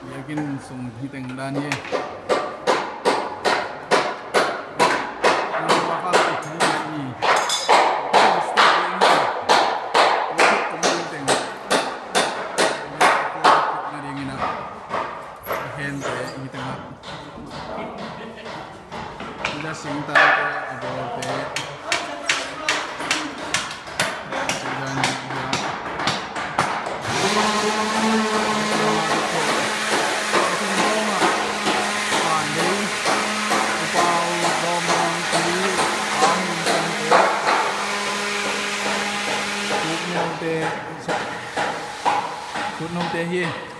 yakin sung hiteng dan ye Sinta abote Hãy subscribe cho kênh Ghiền Mì Gõ để không bỏ lỡ những video hấp dẫn